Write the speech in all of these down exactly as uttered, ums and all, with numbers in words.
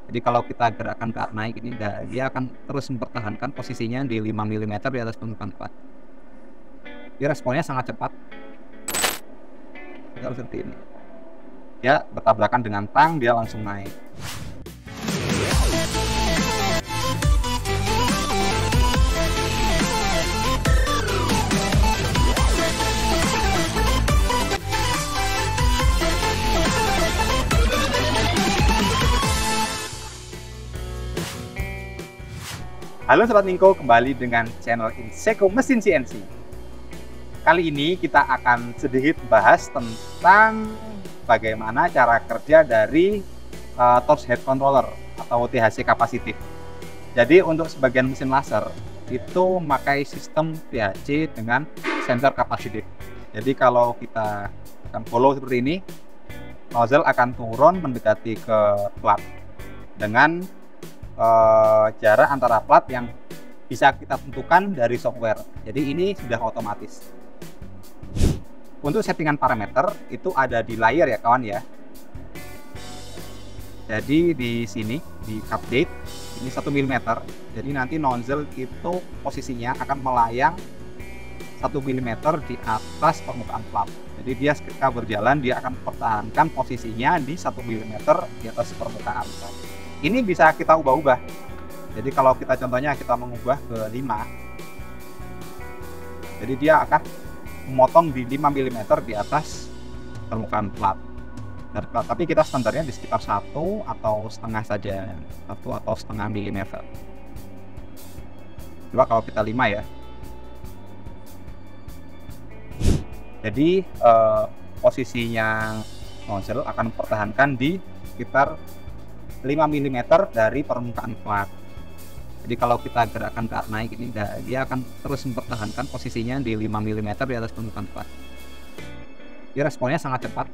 Jadi kalau kita gerakkan ke arah naik ini, dia akan terus mempertahankan posisinya di lima milimeter di atas permukaan plat. Dia responnya sangat cepat. Seperti ini. Dia bertabrakan dengan tang, dia langsung naik. Halo Sobat Ningko, kembali dengan channel Inseko Mesin C N C. Kali ini kita akan sedikit bahas tentang bagaimana cara kerja dari uh, torch head controller atau T H C kapasitif. Jadi untuk sebagian mesin laser itu memakai sistem T H C dengan sensor kapasitif. Jadi kalau kita akan follow seperti ini, nozzle akan turun mendekati ke plat dengan Uh, jarak antara plat yang bisa kita tentukan dari software. Jadi ini sudah otomatis. Untuk settingan parameter itu ada di layar ya kawan ya. Jadi di sini di update ini satu milimeter. Jadi nanti nozzle itu posisinya akan melayang satu milimeter di atas permukaan plat. Jadi dia ketika berjalan dia akan pertahankan posisinya di satu milimeter di atas permukaan plat. Ini bisa kita ubah-ubah. Jadi kalau kita contohnya kita mengubah ke lima, jadi dia akan memotong di lima milimeter di atas permukaan plat. Tapi kita standarnya di sekitar satu atau setengah saja, satu atau setengah milimeter. Coba kalau kita lima ya. Jadi eh, posisinya nozzle akan mempertahankan di sekitar lima milimeter dari permukaan plat. Jadi kalau kita gerakkan ke arah naik ini, dia akan terus mempertahankan posisinya di lima milimeter di atas permukaan plat. Dia responnya sangat cepat.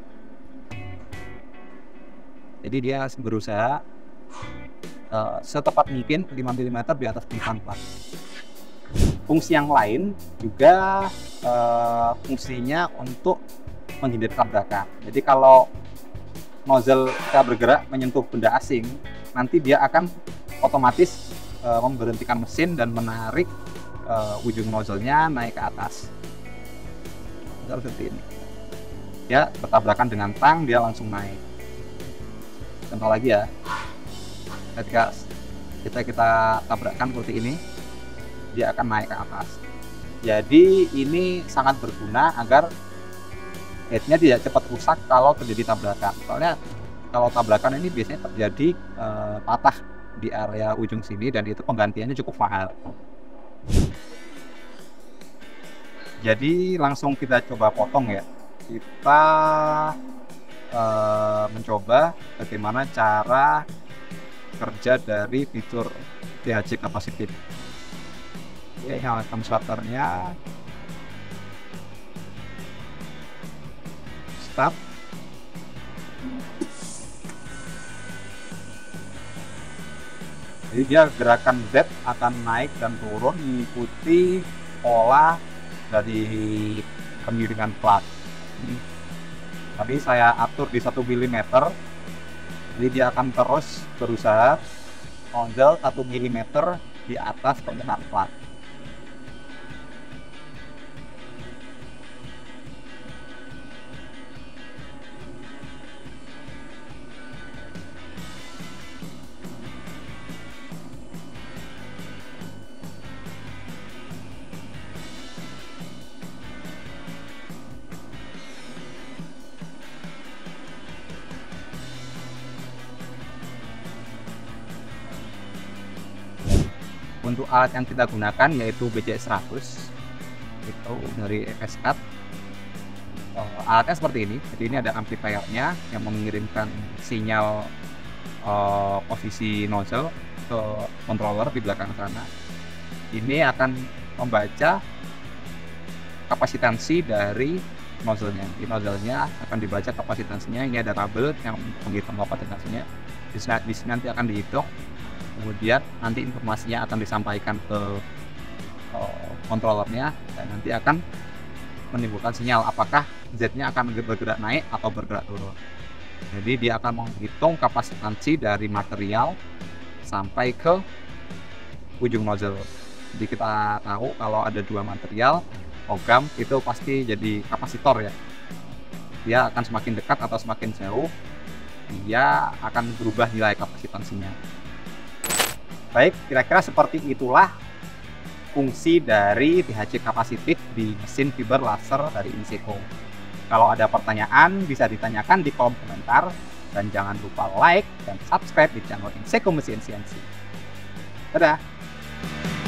Jadi dia berusaha uh, setepat mungkin lima milimeter di atas permukaan plat. Fungsi yang lain juga uh, fungsinya untuk menghindari tabrakan. Jadi kalau nozzle kita bergerak menyentuh benda asing, nanti dia akan otomatis e, memberhentikan mesin dan menarik e, ujung nozzle-nya naik ke atas. Seperti ini. Dia bertabrakan dengan tang, dia langsung naik. Contoh lagi ya. Ketika kita kita tabrakkan seperti ini, dia akan naik ke atas. Jadi ini sangat berguna agar headnya tidak cepat rusak kalau terjadi tabrakan. Soalnya kalau tabrakan ini biasanya terjadi e, patah di area ujung sini dan itu penggantiannya cukup mahal. Jadi langsung kita coba potong ya. Kita e, mencoba bagaimana cara kerja dari fitur T H C kapasitif. Oke, nyalakan starternya. Start. Jadi dia gerakan Z akan naik dan turun mengikuti pola dari kemiringan plat. Tadi saya atur di satu milimeter, jadi dia akan terus berusaha nozzle satu milimeter di atas permukaan plat. Untuk alat yang kita gunakan yaitu B C S seratus itu dari F S C A T. Uh, alatnya seperti ini. Jadi ini ada amplifiernya yang mengirimkan sinyal uh, posisi nozzle ke controller di belakang sana. Ini akan membaca kapasitansi dari nozzle-nya. Di nozzle-nya akan dibaca kapasitansinya. Ini ada tabel yang menghitung kapasitansinya. Di sini nanti akan dihitung. Kemudian nanti informasinya akan disampaikan ke uh, controllernya dan nanti akan menimbulkan sinyal apakah Z-nya akan bergerak naik atau bergerak turun. Jadi dia akan menghitung kapasitansi dari material sampai ke ujung nozzle. Jadi kita tahu kalau ada dua material logam itu pasti jadi kapasitor ya. Dia akan semakin dekat atau semakin jauh, dia akan berubah nilai kapasitansinya. Baik, kira-kira seperti itulah fungsi dari T H C kapasitif di mesin fiber laser dari Inseco. Kalau ada pertanyaan bisa ditanyakan di kolom komentar, dan jangan lupa like dan subscribe di channel Inseco Mesin C N C. Dadah!